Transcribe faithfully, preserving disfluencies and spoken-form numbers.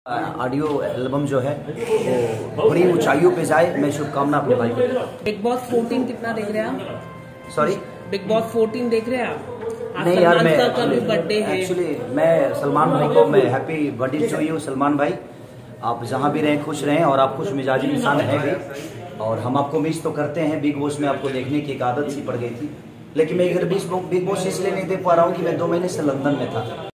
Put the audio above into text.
Audio album जो है वो बड़ी ऊंचाइयों पे जाए, मैं शुभकामना अपने भाई को। बिग बॉस फोर्टीन कितना देख रहे हैं आप? सॉरी, बिग बॉस फोर्टीन देख रहे हैं आप? नहीं यार, मैं बर्थडे है एक्चुअली मैं सलमान भाई को मैं happy birthday to you Salman भाई। आप जहाँ भी रहें खुश रहें, और आप खुश मिजाजी इंसान हैं भी, और हम आपको मिस तो करते हैं। बिग बॉस में आपको देखने की एक आदत सी पड़ गई थी, लेकिन मैं इधर बिग बॉस इसलिए नहीं देख पा रहा हूँ कि मैं दो महीने से लंदन में था।